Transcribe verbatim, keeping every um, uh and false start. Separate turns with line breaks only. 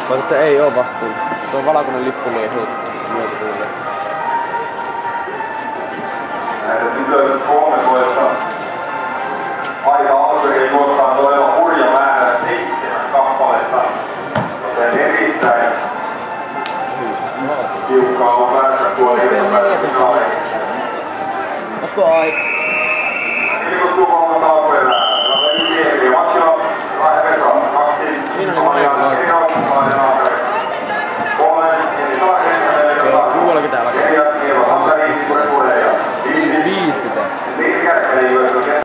Vai että ei oo vastuun. Tuo valkoinen lippu niin myötä tulee.
Näitä tytöt kolme vuodesta aika alkujen tuottaa todella hurja määrä seitsemän kappaletta. Joten erittäin tiukkaa on päästä tuolla iltapäivän finaaleihin.
Olisiko aika?
Ilmoittuu kolme tauperää. No ei tiedä. Matsio lähde vetoon. Kaksi.
Siinä oli monen